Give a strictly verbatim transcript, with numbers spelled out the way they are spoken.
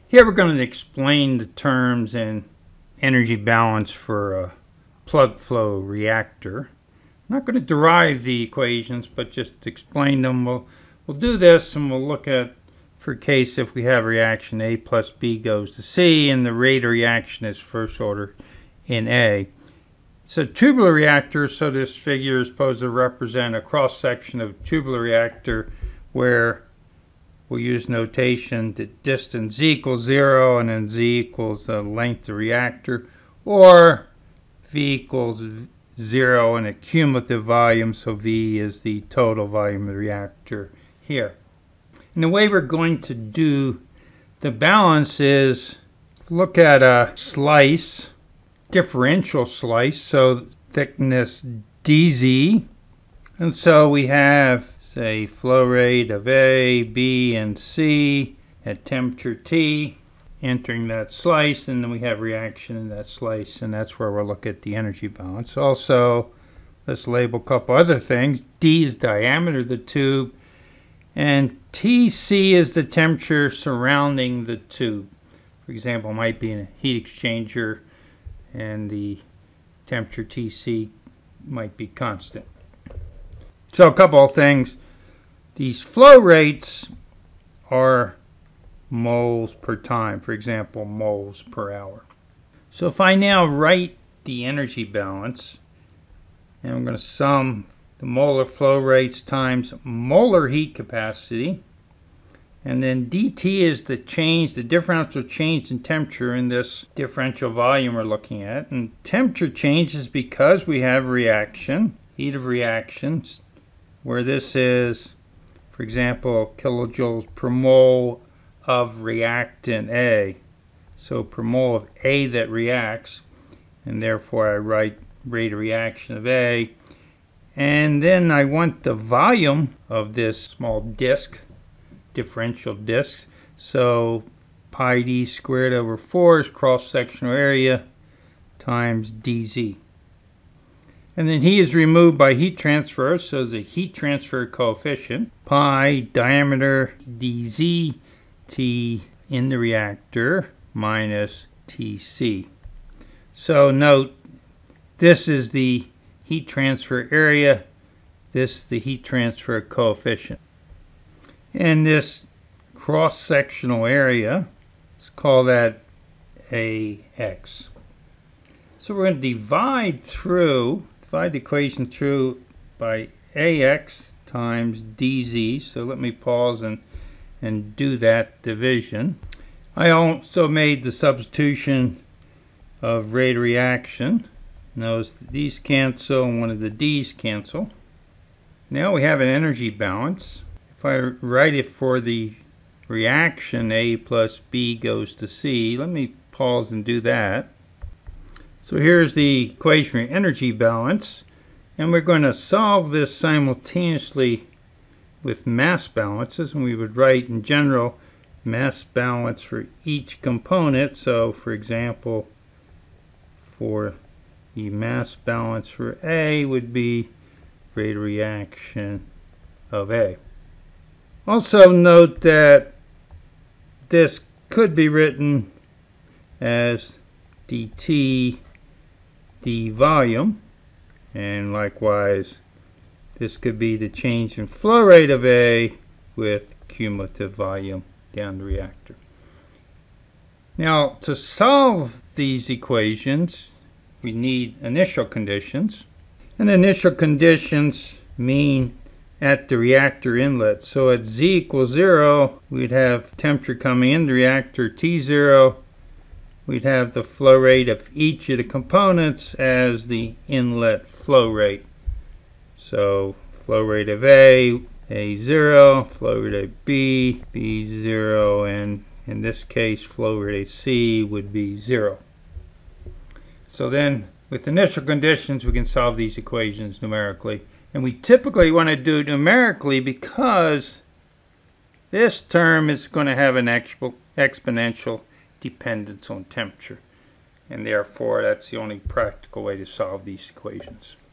Here we're going to explain the terms and energy balance for a plug flow reactor. I'm not going to derive the equations, but just explain them. We'll, we'll do this and we'll look at, for case if we have reaction A plus B goes to C and the rate of reaction is first order in A. It's a tubular reactor, so this figure is supposed to represent a cross section of a tubular reactor where we'll use notation that distance z equals zero and then z equals the length of the reactor, or v equals zero and a cumulative volume, so v is the total volume of the reactor here. And the way we're going to do the balance is look at a slice, differential slice, so thickness dz, and so we have, say, flow rate of A, B, and C at temperature T entering that slice, and then we have reaction in that slice, and that's where we'll look at the energy balance. Also, let's label a couple other things. D is diameter of the tube, and T C is the temperature surrounding the tube. For example, it might be in a heat exchanger, and the temperature T C might be constant. So a couple of things. These flow rates are moles per time, for example, moles per hour. So if I now write the energy balance, and I'm going to sum the molar flow rates times molar heat capacity, and then dt is the change, the differential change in temperature in this differential volume we're looking at. And temperature changes because we have reaction, heat of reactions, where this is, for example, kilojoules per mole of reactant A. So per mole of A that reacts, and therefore I write rate of reaction of A. And then I want the volume of this small disk, differential disks. So pi d squared over four is cross-sectional area times dz. And then heat is removed by heat transfer, so the heat transfer coefficient, pi diameter dz, T in the reactor minus T C. So note, this is the heat transfer area, this is the heat transfer coefficient. And this cross-sectional area, let's call that A X. So we're going to divide through, divide the equation through by A X times dz. So let me pause and, and do that division. I also made the substitution of rate of reaction. Notice that these cancel and one of the d's cancel. Now we have an energy balance. If I write it for the reaction A plus B goes to C, let me pause and do that. So here's the equation for energy balance, and we're going to solve this simultaneously with mass balances, and we would write in general mass balance for each component. So for example, for the mass balance for A would be rate of reaction of A. Also note that this could be written as dt d volume, and likewise this could be the change in flow rate of A with cumulative volume down the reactor. Now to solve these equations we need initial conditions, and initial conditions mean at the reactor inlet. So at z equals zero, we'd have temperature coming in the reactor T zero. We'd have the flow rate of each of the components as the inlet flow rate. So flow rate of A, A zero, flow rate of B, B zero, and in this case flow rate of C would be zero. So then with initial conditions we can solve these equations numerically. And we typically want to do it numerically because this term is going to have an exponential dependence on temperature. And therefore that's the only practical way to solve these equations.